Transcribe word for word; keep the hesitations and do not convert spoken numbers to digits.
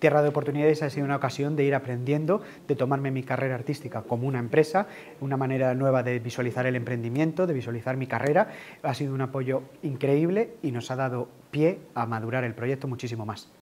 Tierra de Oportunidades ha sido una ocasión de ir aprendiendo, de tomarme mi carrera artística como una empresa, una manera nueva de visualizar el emprendimiento, de visualizar mi carrera. Ha sido un apoyo increíble y nos ha dado pie a madurar el proyecto muchísimo más.